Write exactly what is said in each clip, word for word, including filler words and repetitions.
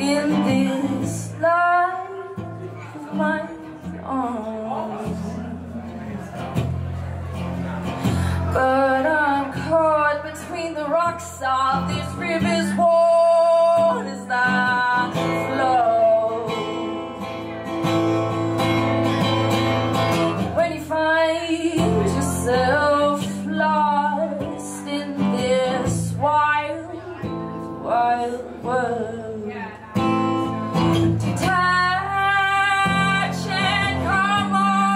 in this life of my own. But I'm caught between the rocks of this river's waters that flow. When you find yourself lost in this wild, wild world, detach and come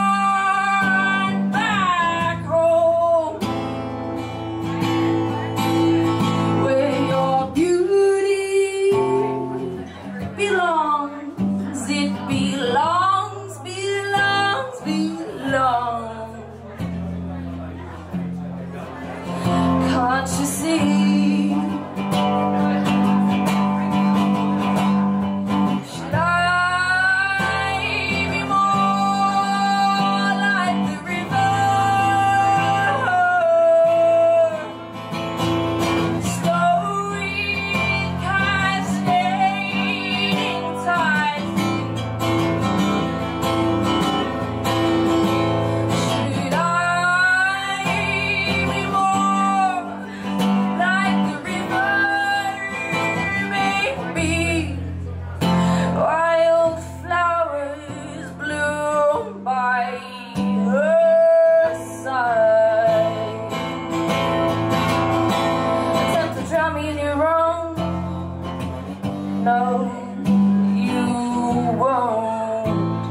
on back home, where your beauty belongs. It belongs, belongs, belongs. Can't you see? Should I be more like the river, slowly cascading tides? Should I be more like the river, maybe wildflowers bloom by her side? Attempt to drown me in your own. No, you won't.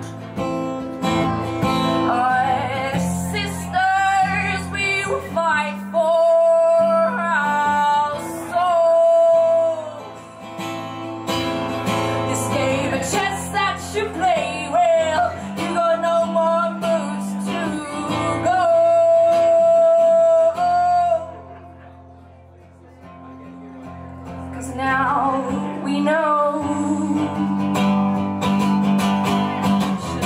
Our sisters, we will fight for our souls. This game of chess that you play, well, you got no more moves to go. 'Cause now we know. Should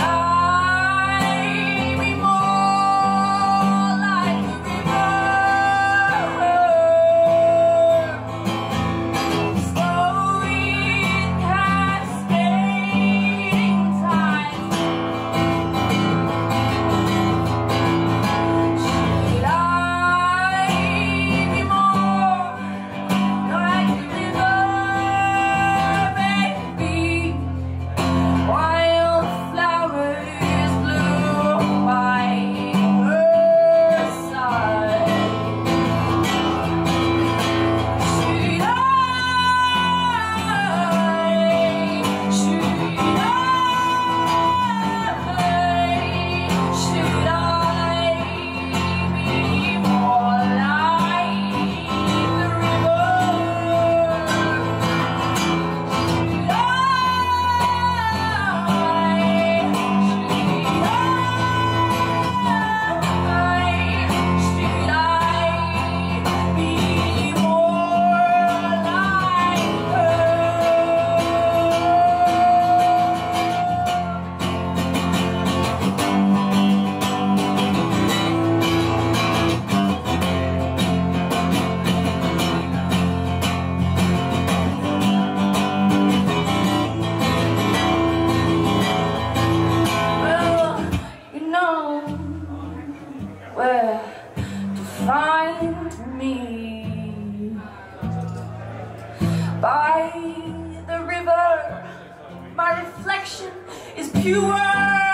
I be more like the river, slowly cascading tides? Should I be more like the river, baby? Wildflowers bloom by her side. Should I, should I, should I be more like the river? Should where to find me? By the river, my reflection is pure.